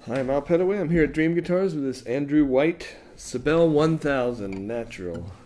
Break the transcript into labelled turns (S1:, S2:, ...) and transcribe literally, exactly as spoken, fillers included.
S1: Hi, I'm Al Petaway. I'm here at Dream Guitars with this Andrew White Cybele one thousand Natural.